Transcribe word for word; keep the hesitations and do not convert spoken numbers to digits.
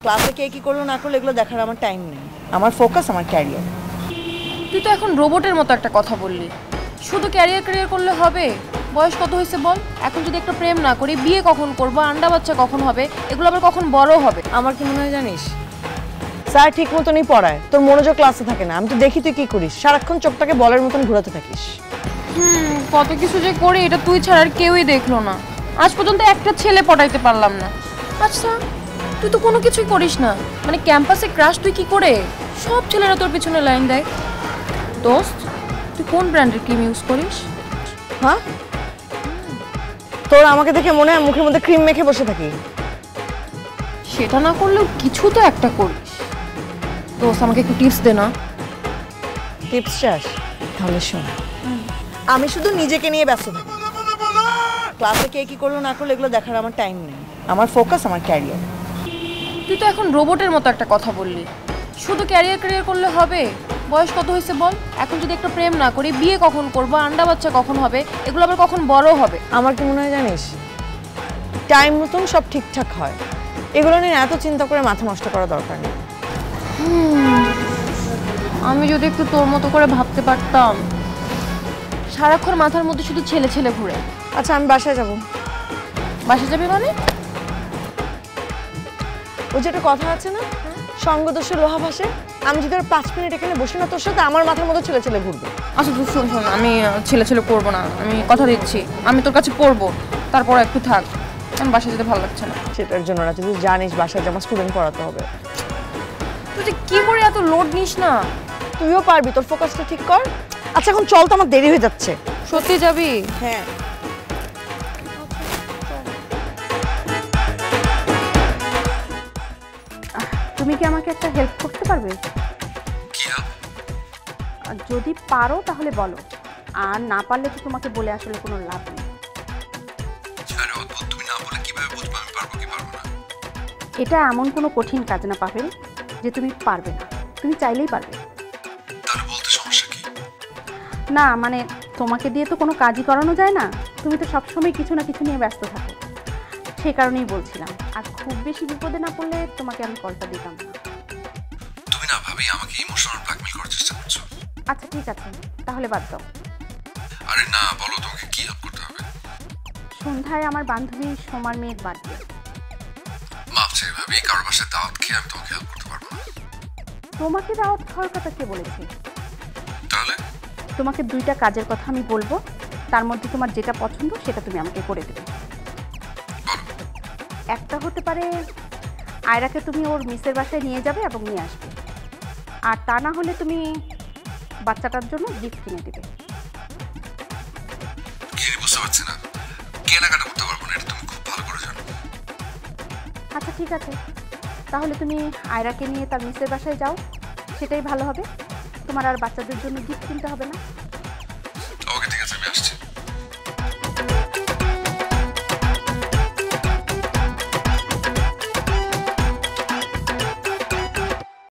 ক্লাসে কে কি করলো না করলো এগুলো দেখার আমার টাইম নেই। আমার ফোকাস আমার ক্যারিয়ার। তুই তো এখন রোবটের মতো একটা কথা বললি। শুধু ক্যারিয়ার ক্যারিয়ার করলে হবে? বয়স কত হয়েছে বল? এখন যদি একটা প্রেম না করি, বিয়ে কখন করবো, আন্ডা বাচ্চা কখন হবে, এগুলো আবার কখন বড় হবে? আমার কি মনে হয় জানিস, স্যার ঠিক মতনই পড়ায়, তোর মনোযোগ ক্লাসে থাকে না। আমি তো দেখি তুই কি করিস, সারাক্ষণ চোখটাকে বলের মতন ঘোরাতে থাকিস। হুম, কত কিছু যে করি, এটা তুই ছাড়া আর কেউই দেখলো না। আজ পর্যন্ত একটা ছেলে পটাইতে পারলাম না। আচ্ছা, তুই তো কোনো কিছুই করিস না, মানে ক্যাম্পাসে ক্রাশ তুই কি করে? সব ছেলেরা তোর পিছনে লাইন দেয়। দোস্ত, তুই কোন ব্র্যান্ডের ক্রিম ইউজ করিস? হ্যাঁ, তোর আমাকে দেখে মনে হয় মুখের মধ্যে ক্রিম মেখে বসে থাকি। সেটা না করলেও কিছু তো একটা করিস। দোস্ত, আমাকে একটু টিপস দে না। টিপস চাস? তাহলে শোন, আমি শুধু নিজেকে নিয়ে ব্যস্ত থাকি। ক্লাসে কে কি করলো না করলো এগুলো দেখার আমার টাইম নেই। আমার ফোকাস আমার ক্যারিয়ার। তুই তো এখন রোবটের মতো একটা কথা বললি। শুধু ক্যারিয়ার ক্যারিয়ার করলে হবে? বয়স কত হয়েছে বল? এখন যদি একটা প্রেম না করি, বিয়ে কখন করবো, আন্ডা বাচ্চা কখন হবে, এগুলো আবার কখন বড় হবে? আমার কি মনে হয় জানিস, টাইম মতন সব ঠিকঠাক হয়। এগুলো নিয়ে এত চিন্তা করে মাথা নষ্ট করা দরকার নেই। আমি যদি একটু তোর মতো করে ভাবতে পারতাম। সারাক্ষণ মাথার মধ্যে শুধু ছেলে ছেলে ঘুরে। আচ্ছা, আমি বাসায় যাব। বাসা যাবি মানে? ওই যে একটা কথা আছে না, সঙ্গদোষে লোহা ভাসে। আমি যদি আর পাঁচ মিনিট এখানে বসি না তোর সাথে, আমার মাথার মধ্যে ছেলে ছেলে ঘুরবে। আচ্ছা তুই শোন শোন, আমি ছেলে ছেলে করবো না, আমি কথা দিচ্ছি। আমি তোর কাছে পড়বো, তারপর একটু থাক। আমি বাসা যেতে ভালো লাগছে না। সেটার জন্য না, তুই জানিস বাসায় যে আমার স্টুডেন্ট পড়াতে হবে। তুই যে কি করে এত লোড নিস না। তুইও পারবি, তোর ফোকাসটা ঠিক কর। আচ্ছা এখন চল, তো আমার দেরি হয়ে যাচ্ছে। সত্যি যাবি? হ্যাঁ। তুমি কি আমাকে একটা হেল্প করতে পারবে? যদি পারো তাহলে বলো, আর না পারলে তো তোমাকে বলে আসলে কোনো লাভ নেই। এটা এমন কোনো কঠিন কাজ না পাবেল যে তুমি পারবে না, তুমি চাইলেই পারবে। না মানে তোমাকে দিয়ে তো কোনো কাজই করানো যায় না, তুমি তো সবসময় কিছু না কিছু নিয়ে ব্যস্ত থাকো, সেই কারণেই বলছিলাম। আর খুব বেশি বিপদে না পড়লে তোমাকে আমি কলটা দিতাম না। তুমি না ভাবি আমাকে ইমোশনাল ব্ল্যাকমেল করার চেষ্টা করছো। আচ্ছা ঠিক আছে, তাহলে বাদ দাও। আরে না, বলো তোমাকে কি হেল্প করতে হবে? সন্ধ্যায় আমার বান্ধবী সোমার মেয়ের বার্থডে। মাফ চাই ভাবি, কারোর বাসায় দাওয়াত খেয়ে আমি তোমাকে হেল্প করতে পারবো না। তোমাকে দাওয়াত খাওয়ার কথা কে বলেছে? তাহলে তোমাকে দুইটা কাজের কথা আমি বলবো, তার মধ্যে তোমার যেটা পছন্দ সেটা তুমি আমাকে করে দেবে। একটা হতে পারে আয়রাকে তুমি ওর মিসের বাসায় নিয়ে যাবে এবং নিয়ে আসবে, আর তা না হলে তুমি বাচ্চাটার জন্য গিফট কিনে দেবে। কি বুঝতে পারছি না, কেনাকাটা করতে পারবো না, এটা তুমি খুব ভালো করে জানো। আচ্ছা ঠিক আছে, তাহলে তুমি আয়রাকে নিয়ে তার মিসের বাসায় যাও, সেটাই ভালো হবে। তোমার আর বাচ্চাদের জন্য গিফট কিনতে হবে না। ওকে ঠিক আছে, আমি আসছি।